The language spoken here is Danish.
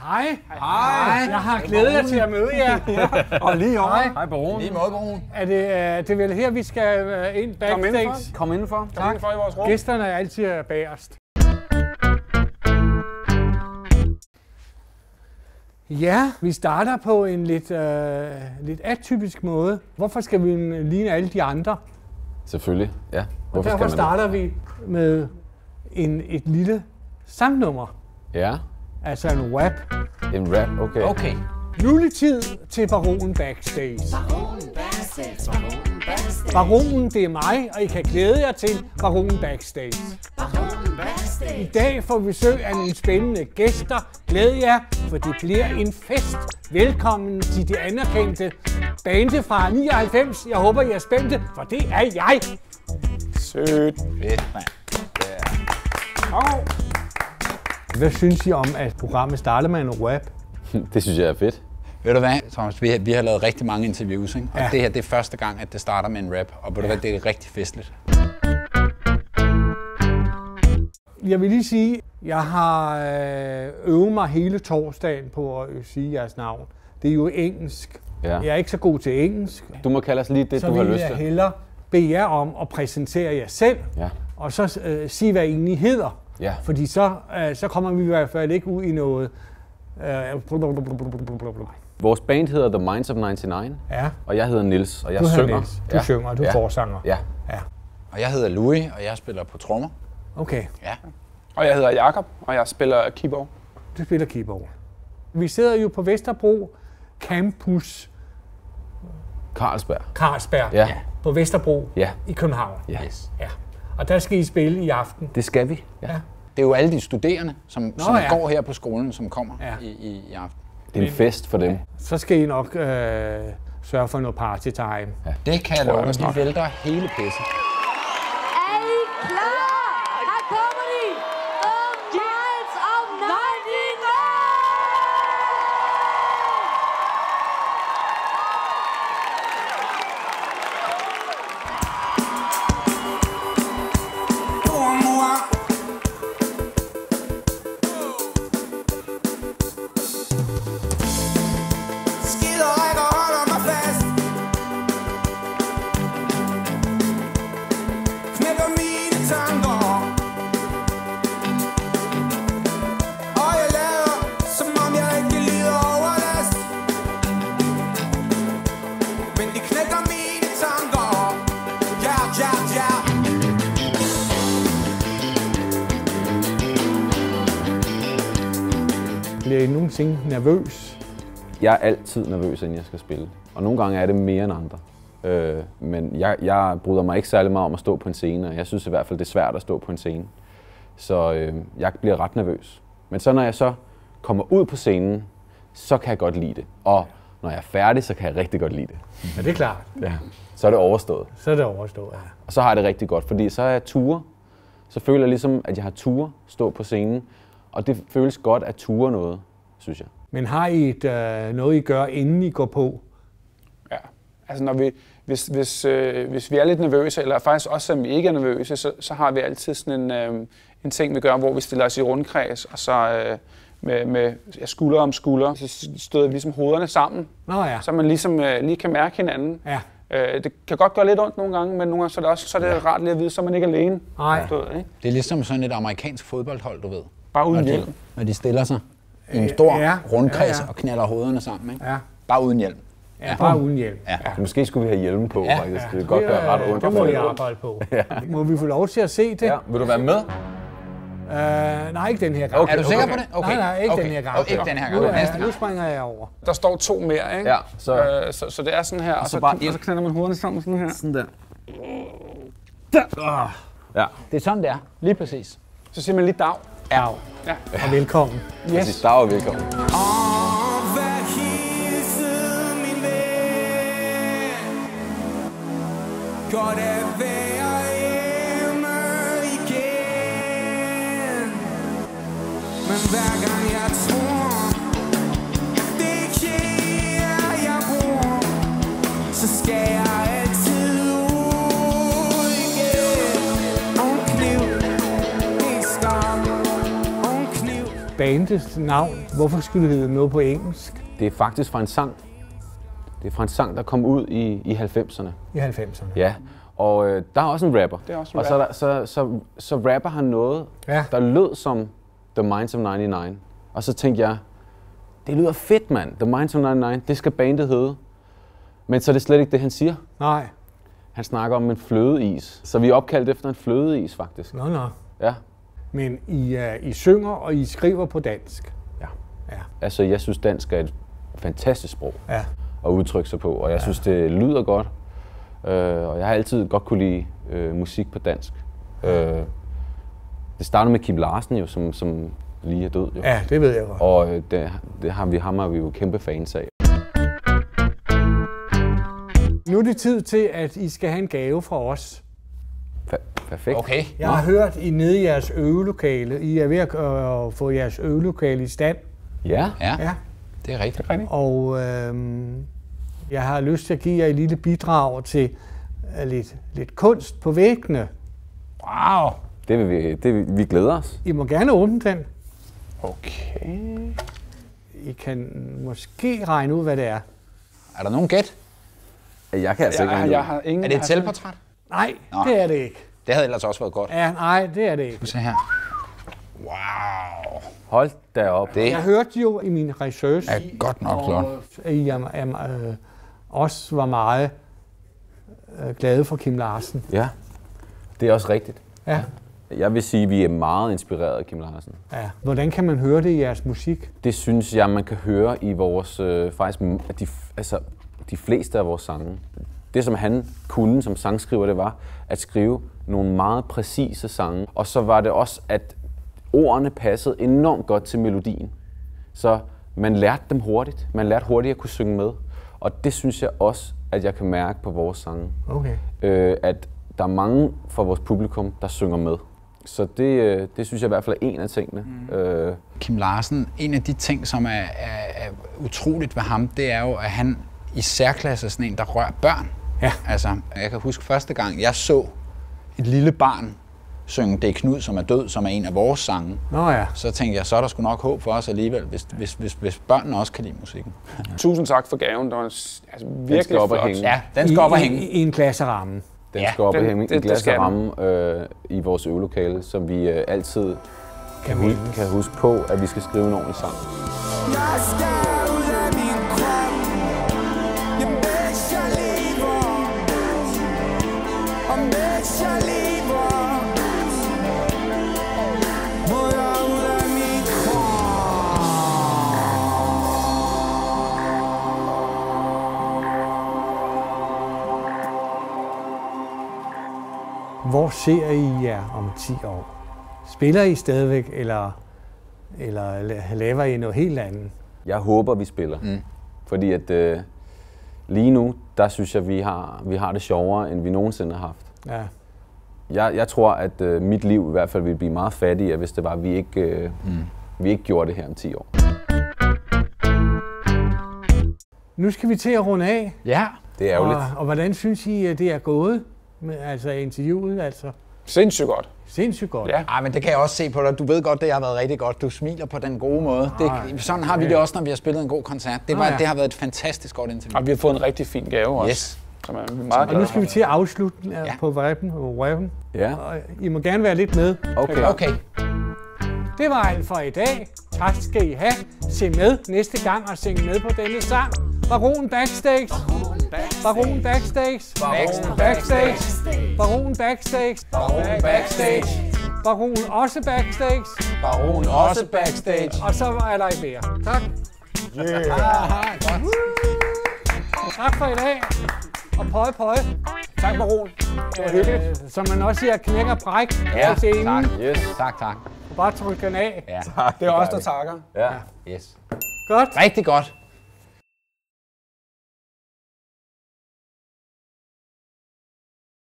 Hej. Jeg har glædet jer til at møde jer. Og lige over. Hej, baron. Lige måde, baron. Er det vel her, vi skal ind backstage? Kom indenfor. Tak. Indenfor i vores rum. Gæsterne er altid bagerst. Ja, vi starter på en lidt atypisk måde. Hvorfor skal vi ligne alle de andre? Selvfølgelig, ja. Og derfor starter vi med et lille samnummer. Ja. Altså en rap. En rap, okay. Okay. Nu er det tid til Baronen Backstage. Baronen, det er mig, og I kan glæde jer til Baronen Backstage. I dag får vi besøg af nogle spændende gæster. Glæd jer, for det bliver en fest. Velkommen til de anerkendte bande fra 99. Jeg håber, I er spændte, for det er jeg. Sødt. Fedt, mand. Hvad synes I om, at programmet starter med en rap? Det synes jeg er fedt. Ved du hvad, Thomas, vi har lavet rigtig mange interviews, ikke? Og Ja. det her det er første gang, at det starter med en rap. Og ved du hvad, det er rigtig festligt. Jeg vil lige sige, jeg har øvet mig hele torsdagen på at sige jeres navn. Det er jo engelsk. Ja. Jeg er ikke så god til engelsk. Du må kalde os lige det, Så du har vil lyst jeg til. hellere bede jer om at præsentere jer selv, Ja. og så sige, hvad I egentlig hedder. Ja. Fordi så kommer vi i hvert fald ikke ud i noget... Vores band hedder The Minds of 99, Ja, og jeg hedder Nils, og jeg du synger. Niels. Du synger, og du er forsanger. Ja. Ja, Og jeg hedder Louis, og jeg spiller på trommer. okay. Ja. Og jeg hedder Jakob, og jeg spiller keyboard. Du spiller keyboard. Vi sidder jo på Vesterbro Campus Carlsberg. Ja. På Vesterbro Ja. i København. Ja. Yes. Ja. Og der skal I spille i aften. Det skal vi. Ja. Ja. Det er jo alle de studerende, som ja. går her på skolen, som kommer Ja. i aften. Det er en fest for dem. Så skal I nok sørge for noget party time. Det kan jeg love, de vælter hele pisse. Er I klar? Her kommer de! The Minds of 99! Bliver I nogensinde nervøs? Jeg er altid nervøs, inden jeg skal spille. Og nogle gange er det mere end andre. Men jeg bryder mig ikke særlig meget om at stå på en scene, og jeg synes i hvert fald, det er svært at stå på en scene. Så jeg bliver ret nervøs. Men så når jeg så kommer ud på scenen, så kan jeg godt lide det. Og når jeg er færdig, så kan jeg rigtig godt lide det. Ja, det er klart. Ja. Så er det overstået. Så er det overstået, ja. Og så har jeg det rigtig godt, fordi så er jeg ture. Så føler jeg ligesom, at jeg har ture stå på scenen. Og det føles godt at ture noget, synes jeg. Men har I noget, I gør, inden I går på? Ja. Altså når hvis vi er lidt nervøse, eller faktisk også selvom vi ikke er nervøse, så har vi altid sådan en ting, vi gør, hvor vi stiller os i rundkreds, og så med skulder om skulder, så støder vi ligesom hovederne sammen, Nå ja. så man ligesom lige kan mærke hinanden. Ja. Det kan godt gøre lidt ondt nogle gange, men nogle gange så er det rart lige at vide, så er man ikke alene. Nej. Du ved, ikke? Det er ligesom sådan et amerikansk fodboldhold, du ved. Bare uden hjelm. Når de stiller sig i en stor Ja. rundkreds Ja. og knalder hovederne sammen, ikke? Ja. Bare uden hjelm. Ja, bare uden hjælp. Ja. Måske skulle vi have hjelme på, Ja. faktisk. Det kan godt gøre ret ondt. Det må I arbejde på. Må vi få lov til at se det? Ja. Vil du være med? Nej, ikke den her gang. Okay, Er du sikker på det? Nej, ikke den her gang. Ikke den her Nu, gang. Næste gang. nu springer jeg over. Der står 2 mere, ikke? Ja, så- Så det er sådan her, og så knalder man hovederne sammen sådan her. sådan der. Ja, Det er sådan, det er. Lige præcis. Så siger man lige dag. Ja. Ja. Og velkommen. præcis. Der var velkommen. Godt at være hjemme igen. Men hver gang jeg tror, det ikke er jeg bor, så skal jeg altid ud igen. Og kniv, det stop. Og kniv. bandets navn? Hvorfor skulle det hedde noget på engelsk Det er faktisk fra en sang. Det er fra en sang, der kom ud i 90'erne. i 90'erne? Ja, og der er også en rapper. Det er også en og så rapper han noget, Ja. der lød som The Minds of 99. Og så tænkte jeg, det lyder fedt, mand. The Minds of 99, det skal bandet hedde. Men så er det slet ikke det, han siger. Nej. Han snakker om en flødeis. Så vi er opkaldt efter en flødeis, faktisk. Nå. Ja. Men I synger, og I skriver på dansk? Ja. Ja. Altså, jeg synes, dansk er et fantastisk sprog Ja. at udtrykke sig på. Og jeg synes, det lyder godt. Og jeg har altid godt kunne lide musik på dansk. Det startede med Kim Larsen jo, som lige er død. Jo. Ja, det ved jeg godt. Og ham er vi jo kæmpe fans af. Nu er det tid til, at I skal have en gave fra os. Perfekt. Okay. Jeg har hørt, I nede i jeres øvelokale. I er ved at få jeres øvelokale i stand. Ja. Ja, det er rigtigt. Og jeg har lyst til at give jer et lille bidrag til lidt kunst på væggene. Wow. Vi glæder os. I må gerne åbne den. Okay. I kan måske regne ud, hvad det er. Er der nogen gæt? Jeg kan altså ikke regne ud. Jeg har ingen... Er det et selvportræt? Nej, Nå. det er det ikke. Det havde ellers også været godt. Ja, nej, det er det ikke. Se her. Wow. Hold da op. Det Jeg hørte jo i min research, er godt nok flot. at I også var meget glade for Kim Larsen. Ja, det er også rigtigt. Ja. Jeg vil sige, at vi er meget inspireret af Kim Larsen. Ja. Hvordan kan man høre det i jeres musik? Det synes jeg, man kan høre i vores, de fleste af vores sange. Det, som han kunne som sangskriver, det var at skrive nogle meget præcise sange. Og så var det også, at ordene passede enormt godt til melodien. Så man lærte dem hurtigt. Man lærte hurtigt at kunne synge med. Og det synes jeg også, at jeg kan mærke på vores sange. Okay. At der er mange fra vores publikum, der synger med. Så det synes jeg i hvert fald er en af tingene. Kim Larsen, en af de ting, som er utroligt ved ham, det er jo, at han i særklasse er sådan en, der rører børn. Ja. Altså, jeg kan huske første gang, jeg så et lille barn synge Det er Knud, som er død, som er en af vores sange. Nå ja. Så tænkte jeg, så er der sgu nok håb for os alligevel, hvis børnene også kan lide musikken. Tusind tak for gaven. Det var virkelig skal op og flot. hænge. Ja, den skal op og hænge. I en klasseramme. Den Ja, skal op og den- hænge i det glas skal og den. ramme i vores øvelokale, så vi altid kan huske på, at vi skal skrive en ordentlig sang. Jeg skal ud af min krop, ja, mens jeg lever. Og mens jeg lever, må jeg ud af min Hvor ser I jer om 10 år? Spiller I stadigvæk, eller laver I noget helt andet? Jeg håber, vi spiller. Fordi at lige nu, der synes jeg, vi har det sjovere, end vi nogensinde har haft. Ja. Jeg tror, at mit liv i hvert fald ville blive meget fattigere, hvis det var, at vi ikke gjorde det her om 10 år. Nu skal vi til at runde af. Ja. Det er ærgerligt. Og hvordan synes I, at det er gået? Altså interviewet, altså. Sindssygt godt. Sindssygt godt. Ja. Ej, men det kan jeg også se på dig. Du ved godt, det har været rigtig godt. Du smiler på den gode måde. Sådan har vi det også, når vi har spillet en god koncert. Det har været et fantastisk godt interview. Og vi har fået en rigtig fin gave også. Yes. Som er meget Og nu glad skal vi til at afslutte på rappen. Ja, Og I må gerne være lidt med. Okay. Det var alt for i dag. Tak skal I have. Se med næste gang og synge med på denne sang. Baron Backstage. Baron Backstage. Baron Backstage. Baron Backstage. Baron Backstage. Baron også Backstage. Baron også Backstage. Og så er der i mere. Tak. Tak for i dag. Og pøje, pøje. Tak, Baron. Det var hyggeligt. Som man også siger, knækker bræk Ja, på scenen. tak. yes. Tak. Bare tryk den af. Ja. Det er os, der takker. Ja. Yes. Godt. Rigtig godt.